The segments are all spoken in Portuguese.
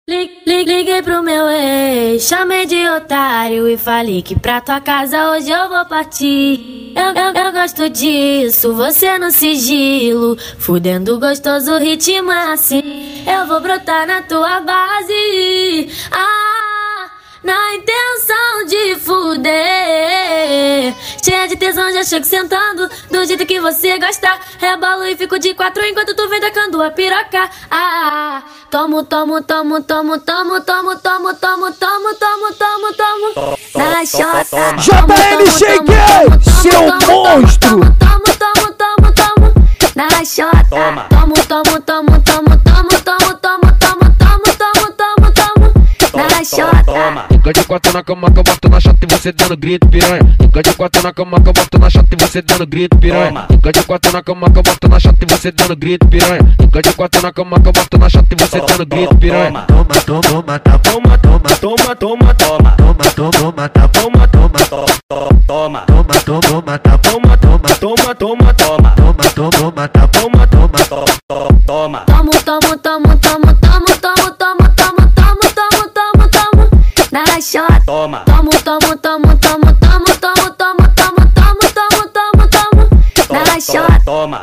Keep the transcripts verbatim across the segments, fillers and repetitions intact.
Liguei pro meu ex, chamei de otário e falei que pra tua casa hoje eu vou partir. Eu, eu, eu gosto disso, você no sigilo, fudendo gostoso ritmo assim. Eu vou brotar na tua base, ah, na intenção de fuder. Cheia de tesão, já chego sentando do jeito que você gosta. Rebalo e fico de quatro enquanto tu vem tacando a piroca. Ah, tomo, tomo, tomo, tomo, tomo, tomo, tomo, tomo, tomo, tomo, tomo, tomo. Na chota. J L Cheguei, seu monstro. Tomo, tomo, tomo, tomo. Na chota. Tomo, tomo, tomo, tomo, tomo, tomo, tomo, tomo, tomo, tomo, tomo, tomo. Na chota. Fica de quatro na cama que eu boto na chota e você dando grito, piranha. Fica de quatro na cama que eu boto na chota e você dando grito, piranha. Fica de quatro na cama que eu boto na chota e você dando grito, piranha. Fica de quatro na cama que eu boto na chota e você dando grito, piranha. Toma, toma, tá, toma, toma, toma, toma, toma, toma, toma, tá, toma, toma, toma, toma, toma, tá, toma, toma, toma, toma, toma, toma, toma, tá, toma, toma, toma. Tomo, tomo, tomo, tomo, tomo, tomo, tomo, tomo, tomo, tomo, tomo, tomo. Na chota. Toma. Tomo, tomo, tomo, tomo, tomo, tomo, tomo, tomo, tomo, tomo, tomo, tomo. Na chota. Toma.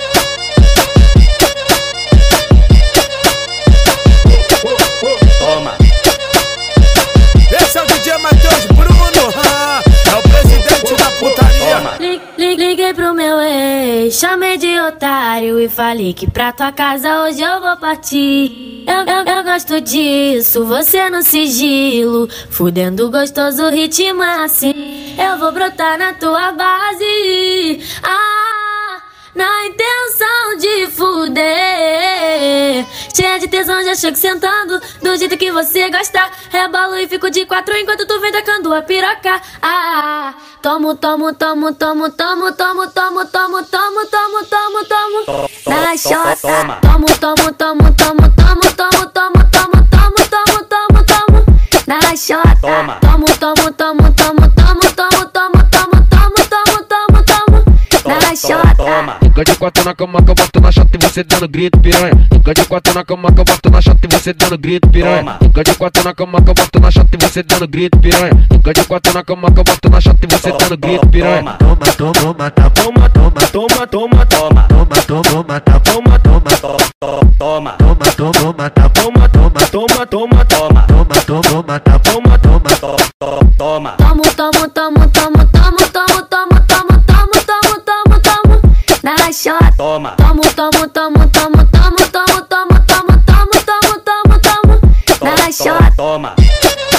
Toma. Esse é o D J Matheus Bruno, é o presidente da putaria. Liguei pro meu ex, chamei de otário e falei que pra tua casa hoje eu vou partir. Eu, eu, eu gosto disso, você no sigilo, fudendo gostoso ritmo assim. Eu vou brotar na tua base, ah, na intenção de fuder. Cheia de tesão, já chego sentando do jeito que você gosta. Rebalo e fico de quatro enquanto tu vem tacando a piroca. Ah, tomo, tomo, tomo, tomo, tomo, tomo, tomo, tomo, tomo, tomo, tomo, tomo. Na chota. Tomo, tomo, tomo, tomo, tomo, tomo, tomo, tomo, tomo, tomo, tomo, tomo. Na chota. Tomo, tomo, tomo, tomo, tomo, tomo, tomo, tomo, tomo, tomo, tomo, tomo. Na chota. Fica de quatro na cama que eu boto na chota e você dando grito, piranha. Fica de quatro na cama que eu boto na chota e você dando grito, piranha. Fica de quatro na cama que eu boto na chota e você dando grito, piranha. Fica de quatro na cama que eu boto na chota e você dando grito, piranha. Toma, toma, tá, toma, toma, toma, toma, toma, toma, toma, tá, toma, toma, toma, toma, toma, tá, toma, toma, toma, toma, toma, toma, toma, tá, toma, toma, toma. Tomo, tomo, tomo, tomo, tomo, tomo, tomo, tomo, tomo, tomo, tomo, tomo. Na chota. Toma. Tomo, tomo, tomo, tomo, tomo, tomo, tomo, tomo, tomo, tomo, tomo, tomo. Na chota. Toma.